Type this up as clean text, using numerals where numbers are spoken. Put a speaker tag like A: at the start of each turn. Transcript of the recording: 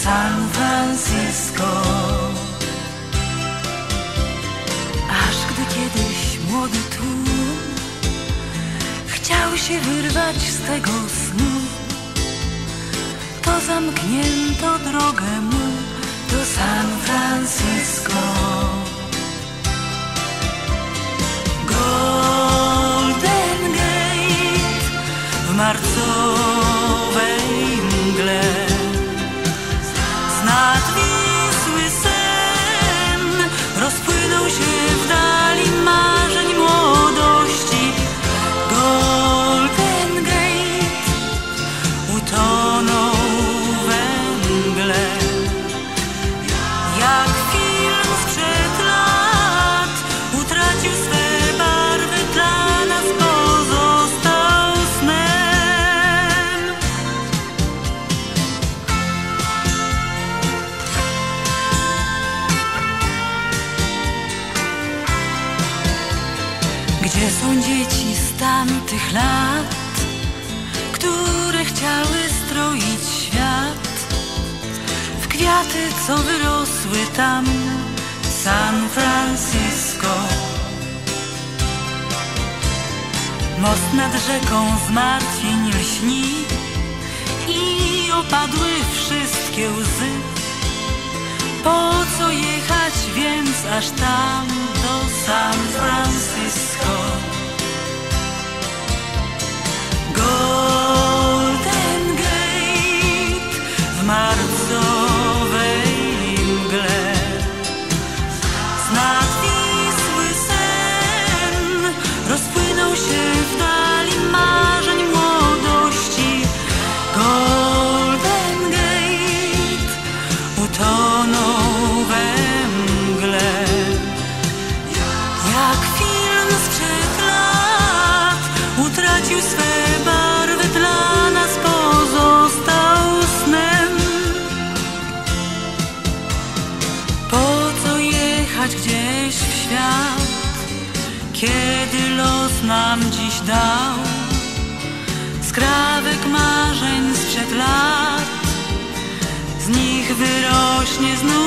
A: San Francisco. Aż gdy kiedyś młody tłum chciał się wyrwać z tego snu, to zamknięto drogę mu do San Francisco. Golden Gate w marcowej mgle, z nad Wisły sen rozpłynął się w dali marzeń młodości. Golden Gate utonął we mgle, jak film sprzed lat utracił swe barwy, dla nas pozostał snem. Gdzie są dzieci z tamtych lat, które chciały stroić świat w kwiaty, co wyrosły tam w San Francisco? Most nad rzeką zmartwień lśni i opadły wszystkie łzy. Po co jechać więc aż tam do San Francisco? Golden Gate w marcowej mgle, z nad Wisły sen rozpłynął się w dali marzeń młodości. Golden Gate utonął we mgle, jak film sprzed lat utracił swe barwy, dla nas pozostał snem. Po co jechać gdzieś w świat, kiedy los nam dziś dał skrawek marzeń sprzed lat? Z nich wyrośnie znów